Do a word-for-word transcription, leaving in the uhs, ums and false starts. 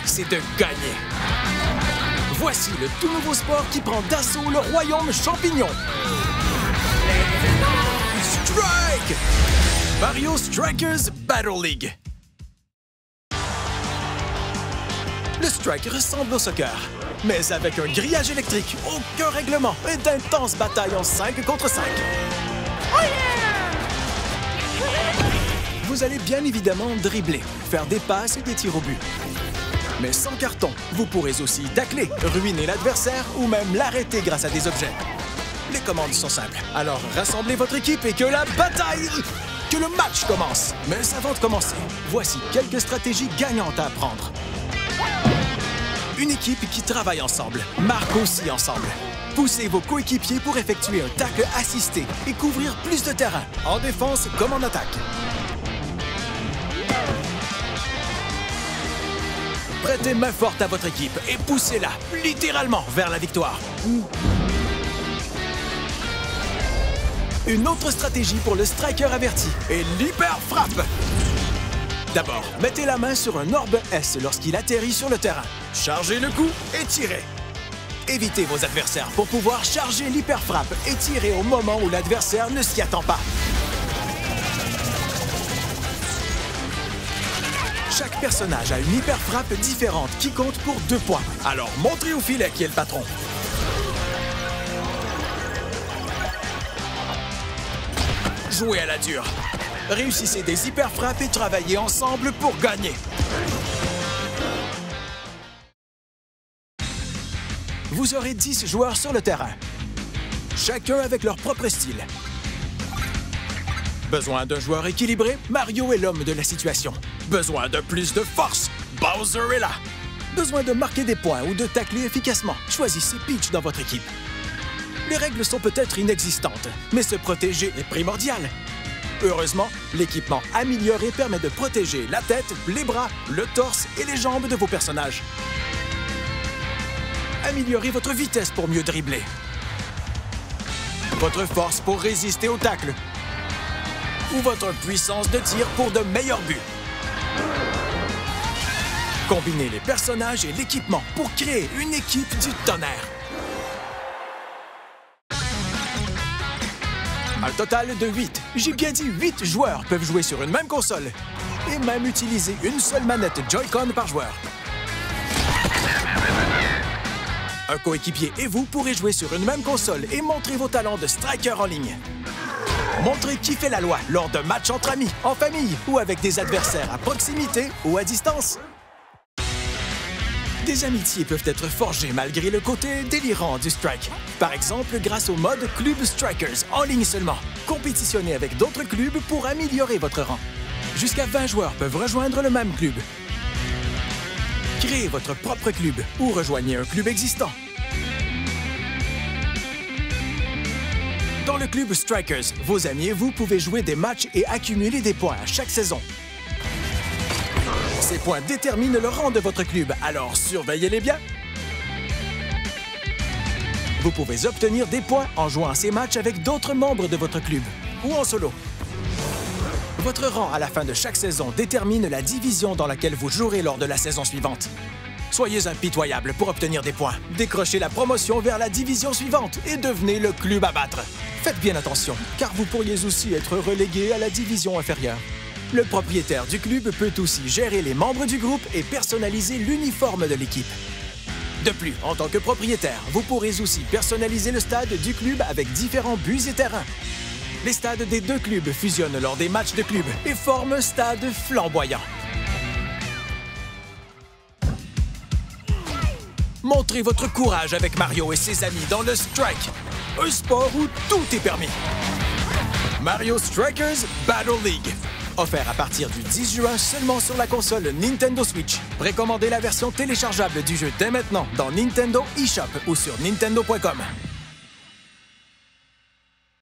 c'est de gagner. Voici le tout nouveau sport qui prend d'assaut le royaume champignon. Strike! Mario Strikers Battle League. Le strike ressemble au soccer, mais avec un grillage électrique, aucun règlement et d'intenses batailles en cinq contre cinq. Oh yeah! Vous allez bien évidemment dribbler, faire des passes et des tirs au but. Mais sans carton, vous pourrez aussi tacler, ruiner l'adversaire ou même l'arrêter grâce à des objets. Les commandes sont simples, alors rassemblez votre équipe et que la bataille, que le match commence. Mais avant de commencer, voici quelques stratégies gagnantes à apprendre. Une équipe qui travaille ensemble marque aussi ensemble. Poussez vos coéquipiers pour effectuer un tacle assisté et couvrir plus de terrain, en défense comme en attaque. Prêtez main forte à votre équipe et poussez-la littéralement vers la victoire. Une autre stratégie pour le striker averti est l'hyper-frappe. D'abord, mettez la main sur un orbe S lorsqu'il atterrit sur le terrain. Chargez le coup et tirez. Évitez vos adversaires pour pouvoir charger l'hyper-frappe et tirer au moment où l'adversaire ne s'y attend pas. Chaque personnage a une hyper-frappe différente qui compte pour deux points. Alors, montrez au filet qui est le patron. Jouez à la dure. Réussissez des hyper-frappes et travaillez ensemble pour gagner. Vous aurez dix joueurs sur le terrain, chacun avec leur propre style. Besoin d'un joueur équilibré? Mario est l'homme de la situation. Besoin de plus de force? Bowser est là. Besoin de marquer des points ou de tacler efficacement? Choisissez Peach dans votre équipe. Les règles sont peut-être inexistantes, mais se protéger est primordial. Heureusement, l'équipement amélioré permet de protéger la tête, les bras, le torse et les jambes de vos personnages. Améliorez votre vitesse pour mieux dribbler. Votre force pour résister au tacle. Ou votre puissance de tir pour de meilleurs buts. Combinez les personnages et l'équipement pour créer une équipe du tonnerre. Un total de huit. J'ai bien dit huit joueurs peuvent jouer sur une même console et même utiliser une seule manette Joy-Con par joueur. Un coéquipier et vous pourrez jouer sur une même console et montrer vos talents de striker en ligne. Montrez qui fait la loi lors d'un match entre amis, en famille ou avec des adversaires à proximité ou à distance. Des amitiés peuvent être forgées malgré le côté délirant du strike. Par exemple, grâce au mode Club Strikers, en ligne seulement. Compétitionnez avec d'autres clubs pour améliorer votre rang. Jusqu'à vingt joueurs peuvent rejoindre le même club. Créez votre propre club ou rejoignez un club existant. Dans le Club Strikers, vos amis et vous pouvez jouer des matchs et accumuler des points à chaque saison. Ces points déterminent le rang de votre club, alors surveillez-les bien. Vous pouvez obtenir des points en jouant ces matchs avec d'autres membres de votre club ou en solo. Votre rang à la fin de chaque saison détermine la division dans laquelle vous jouerez lors de la saison suivante. Soyez impitoyable pour obtenir des points. Décrochez la promotion vers la division suivante et devenez le club à battre. Faites bien attention, car vous pourriez aussi être relégué à la division inférieure. Le propriétaire du club peut aussi gérer les membres du groupe et personnaliser l'uniforme de l'équipe. De plus, en tant que propriétaire, vous pourrez aussi personnaliser le stade du club avec différents buts et terrains. Les stades des deux clubs fusionnent lors des matchs de club et forment un stade flamboyant. Montrez votre courage avec Mario et ses amis dans le Strike, un sport où tout est permis. Mario Strikers Battle League. Offert à partir du dix juin seulement sur la console Nintendo Switch. Précommandez la version téléchargeable du jeu dès maintenant dans Nintendo eShop ou sur nintendo point com.